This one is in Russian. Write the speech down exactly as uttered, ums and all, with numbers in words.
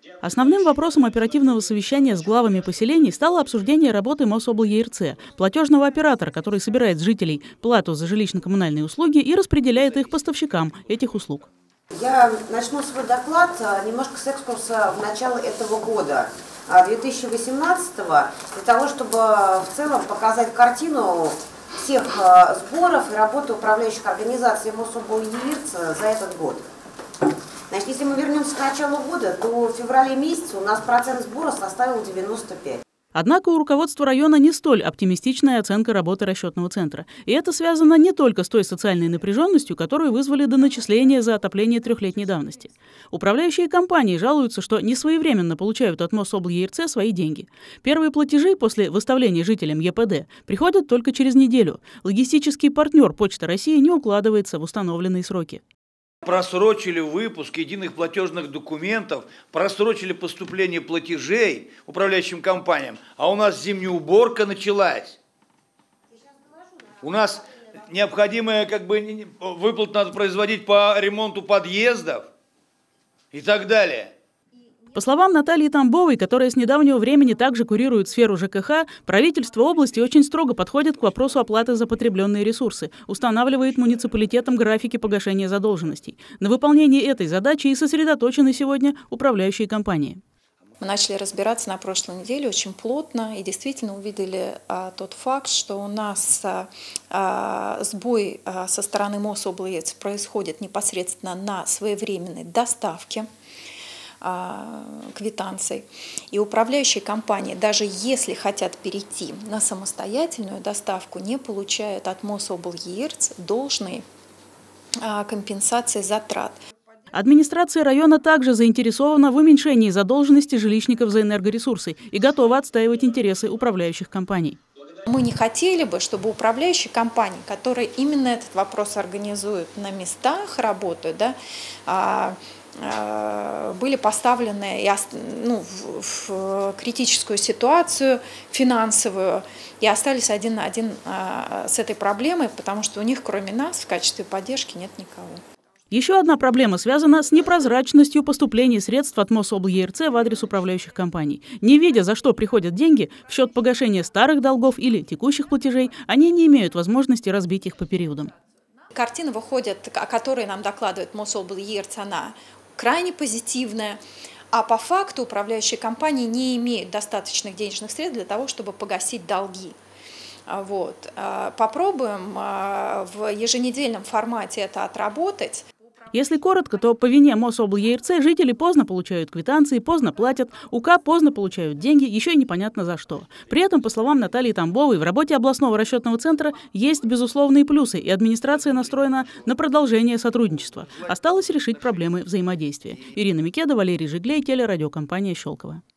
Основным вопросом оперативного совещания с главами поселений стало обсуждение работы МосОблЕРЦ, платежного оператора, который собирает с жителей плату за жилищно-коммунальные услуги и распределяет их поставщикам этих услуг. Я начну свой доклад немножко с экскурса в начало этого года, две тысячи восемнадцатого, для того, чтобы в целом показать картину всех сборов и работы управляющих организаций МосОблЕРЦ за этот год. Значит, если мы вернемся к началу года, то в феврале месяце у нас процент сбора составил девяносто пять. Однако у руководства района не столь оптимистичная оценка работы расчетного центра. И это связано не только с той социальной напряженностью, которую вызвали доначисления за отопление трехлетней давности. Управляющие компании жалуются, что несвоевременно получают от МосОблЕРЦ свои деньги. Первые платежи после выставления жителям ЕПД приходят только через неделю. Логистический партнер Почта России не укладывается в установленные сроки. Просрочили выпуск единых платежных документов, просрочили поступление платежей управляющим компаниям, а у нас зимняя уборка началась. У нас необходимые как бы, выплаты надо производить по ремонту подъездов и так далее. По словам Натальи Тамбовой, которая с недавнего времени также курирует сферу ЖКХ, правительство области очень строго подходит к вопросу оплаты за потребленные ресурсы, устанавливает муниципалитетам графики погашения задолженностей. На выполнении этой задачи и сосредоточены сегодня управляющие компании. Мы начали разбираться на прошлой неделе очень плотно и действительно увидели а, тот факт, что у нас а, а, сбой а, со стороны МосОблЕРЦ происходит непосредственно на своевременной доставке квитанций. И управляющие компании, даже если хотят перейти на самостоятельную доставку, не получают от МосОблЕРЦ должной компенсации затрат. Администрация района также заинтересована в уменьшении задолженности жилищников за энергоресурсы и готова отстаивать интересы управляющих компаний. Мы не хотели бы, чтобы управляющие компании, которые именно этот вопрос организуют на местах, работают, да, были поставлены ну, в, в критическую ситуацию финансовую и остались один на один с этой проблемой, потому что у них, кроме нас, в качестве поддержки нет никого. Еще одна проблема связана с непрозрачностью поступления средств от МосОблЕРЦ в адрес управляющих компаний. Не видя, за что приходят деньги, в счет погашения старых долгов или текущих платежей, они не имеют возможности разбить их по периодам. Картина выходит, о которой нам докладывает МосОблЕРЦ, она крайне позитивная, а по факту управляющие компании не имеют достаточных денежных средств для того, чтобы погасить долги. Вот. Попробуем в еженедельном формате это отработать. Если коротко, то по вине МосОблЕРЦ жители поздно получают квитанции, поздно платят, УК поздно получают деньги, еще и непонятно за что. При этом, по словам Натальи Тамбовой, в работе областного расчетного центра есть безусловные плюсы, и администрация настроена на продолжение сотрудничества. Осталось решить проблемы взаимодействия. Ирина Микеда, Валерий Жиглей, телерадиокомпания «Щелково».